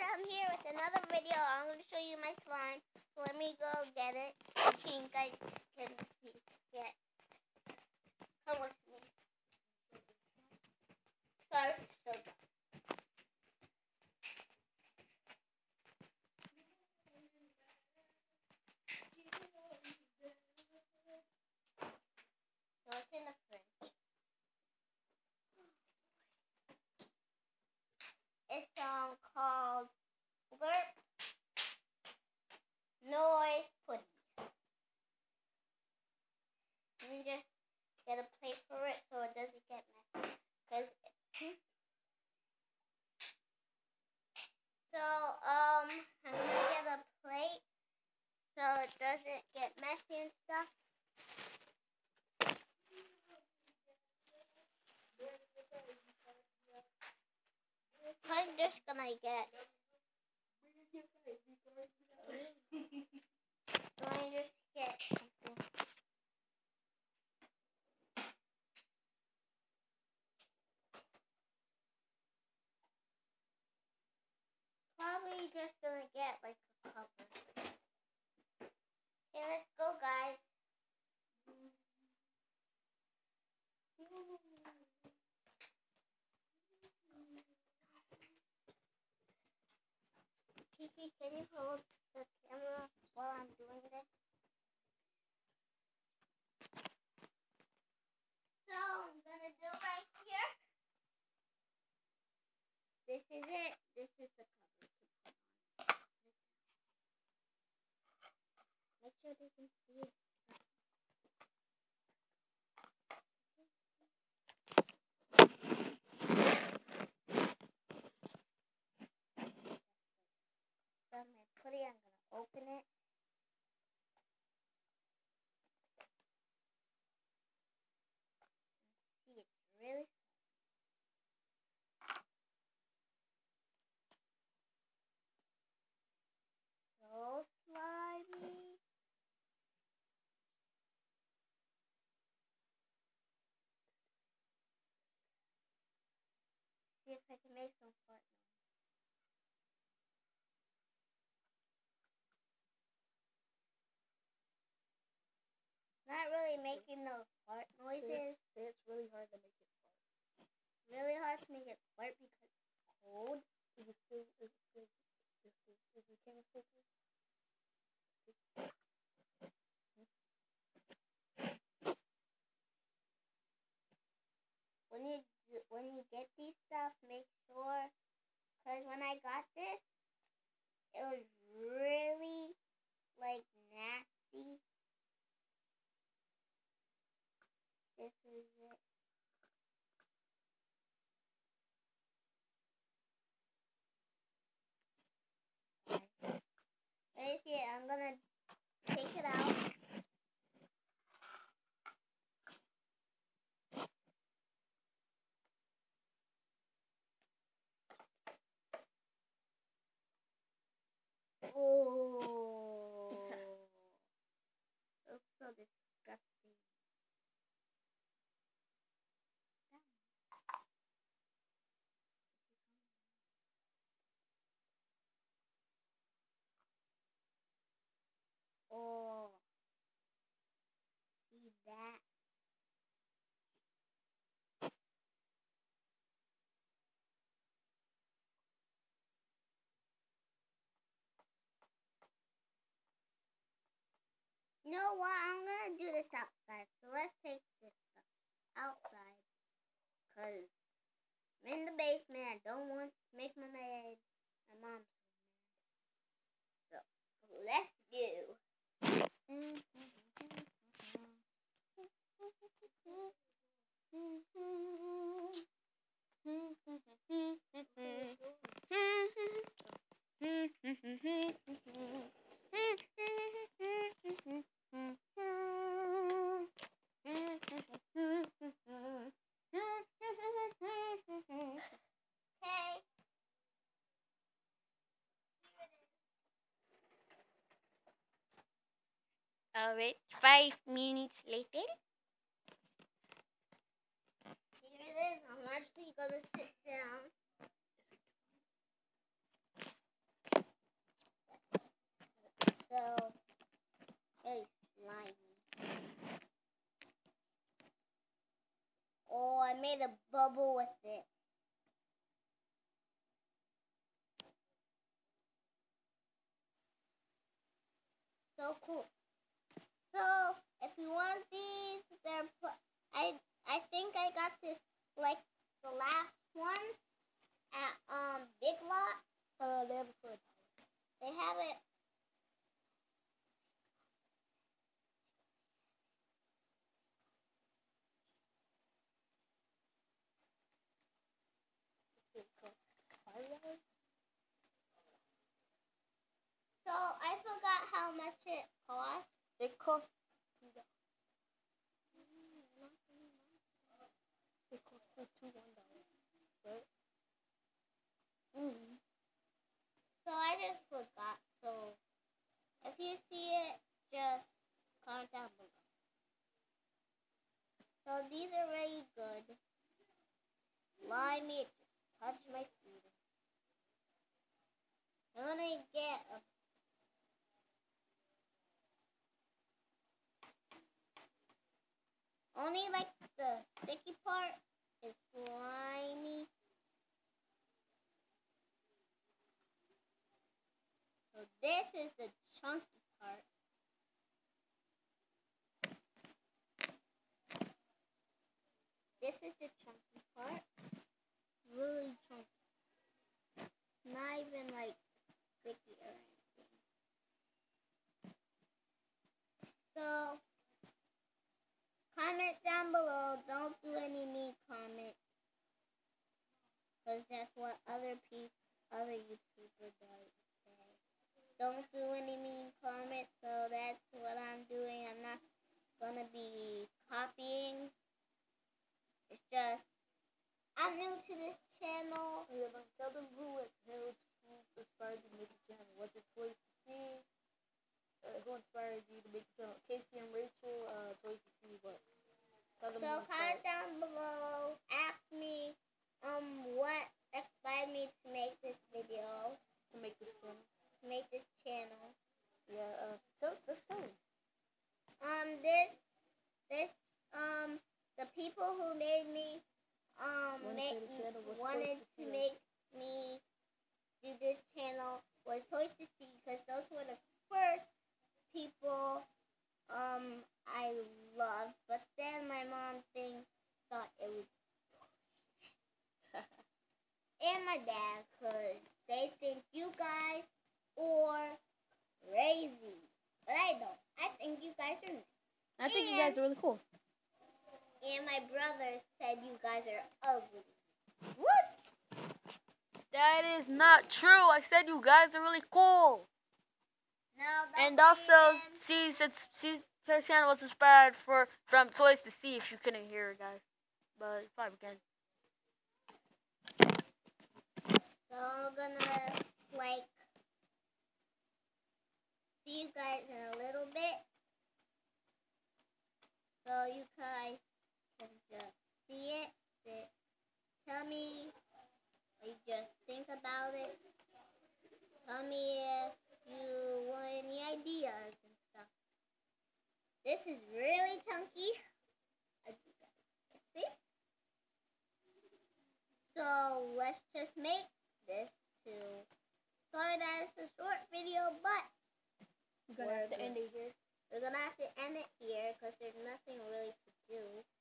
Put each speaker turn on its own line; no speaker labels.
I'm here with another video. I'm going to show you my slime. So let me go get it. So you guys can see. Yeah. Come with me. Sorry, so so it's in the fridge. It's called Slurp Noise Pudding. Let me just get a plate for it so it doesn't get messy. I'm gonna get a plate so it doesn't get messy and stuff. I'm just gonna get. So I just get something. Probably just gonna get like a cover. Okay, let's go, guys. Kiki, can you hold the camera while I'm doing this? So I'm gonna do right here. This is it. This is the cover to put on. Make sure they can see it. So I'm gonna put it. I'm gonna open it. See, it's really so slimy. See if I can make some fart noise. Not really making those fart noises.
It's really hard to make it fart.
Really hard to make it fart because it's cold.
Is the camera still
When you get these stuff, make sure, because when I got this, it was really like nasty. This is it. Let me see it. I'm gonna take it out. Oh, looks so disgusting. Oh, see that? You know what? I'm gonna do this outside. So let's take this stuff outside. Because I'm in the basement. I don't want to make my mom so mad. So let's go. Alright, 5 minutes later. Here it is. I'm actually gonna sit down. I made a bubble with it. So cool. So if you want these, I think I got this like the last one at Big Lot.
They have it for $1.
They have it.
It costs $5.
So I forgot how much it cost.
It costs $2. It costs $2 $1, right?
So I just forgot. So if you see it, just comment down below. So these are really good. Slimy, it just touched my feet. I'm gonna get a only like the sticky part is slimy. So this is the chunky part. This is the chunky part. Really chunky. Not even like sticky or anything. So comment down below. Don't do any mean comments. Because that's what other YouTubers say. Don't do any mean comments. So that's what I'm doing. I'm not going to be copying. It's just, I'm new to this channel.
Yeah, but tell them who inspired you to make a channel. Was it Toys to See? Who inspired you to make a channel? Casey and Rachel, Toys to See, what? Tell them
So comment down below. Ask me what inspired me to make this video.
To make this channel. Yeah, just tell me.
The people who made me wanted to make me do this channel was Toys to See, because those were the first people I loved. But then my mom thought it was and my dad, because they think you guys are crazy. But I don't. I think you guys are nice.
I think you guys are really cool.
And my brother said you guys are ugly.
What? That is not true. I said you guys are really cool.
No,
and also, her channel was inspired from Toys to See, if you couldn't hear her, guys. But you probably can.
So I'm gonna see you guys in a little bit. So you guys can just see it. Tell me what you just think about it. Tell me if you want any ideas and stuff. This is really chunky, as you guys can see. So let's just make this too. Sorry that it's a short video, but
We're gonna have to end it here.
We're gonna have to end it here because there's nothing really to do.